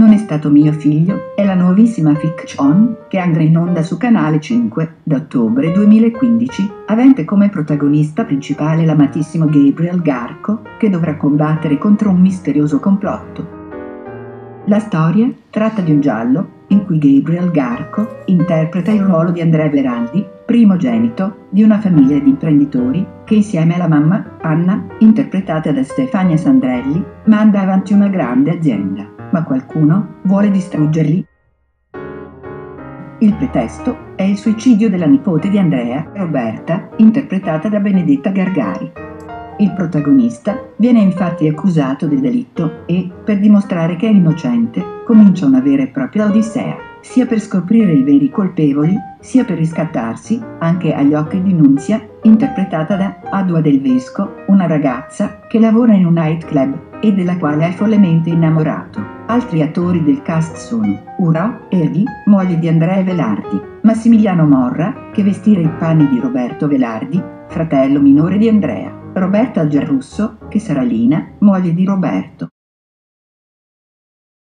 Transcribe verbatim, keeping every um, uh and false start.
Non è stato mio figlio è la nuovissima fiction che andrà in onda su Canale cinque da ottobre duemilaquindici, avente come protagonista principale l'amatissimo Gabriel Garco, che dovrà combattere contro un misterioso complotto. La storia tratta di un giallo in cui Gabriel Garco interpreta il ruolo di Andrea Veraldi, primogenito di una famiglia di imprenditori che insieme alla mamma, Anna, interpretata da Stefania Sandrelli, manda avanti una grande azienda, ma qualcuno vuole distruggerli. Il pretesto è il suicidio della nipote di Andrea, Roberta, interpretata da Benedetta Gargari. Il protagonista viene infatti accusato del delitto e, per dimostrare che è innocente, comincia una vera e propria odissea, sia per scoprire i veri colpevoli, sia per riscattarsi, anche agli occhi di Nunzia, interpretata da Adua Del Vesco, una ragazza che lavora in un nightclub e della quale è follemente innamorato. Altri attori del cast sono Uro Erghi, moglie di Andrea Velardi, Massimiliano Morra, che vestire i panni di Roberto Velardi, fratello minore di Andrea, Roberta Giarrusso, che sarà Lina, moglie di Roberto,